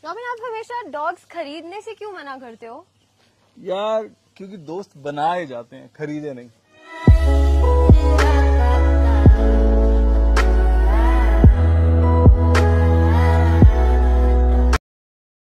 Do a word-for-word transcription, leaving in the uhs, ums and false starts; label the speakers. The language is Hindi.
Speaker 1: रॉबिन, आप हमेशा डॉग्स खरीदने से क्यों मना करते हो?
Speaker 2: यार क्योंकि दोस्त बनाए जाते हैं, खरीदे नहीं।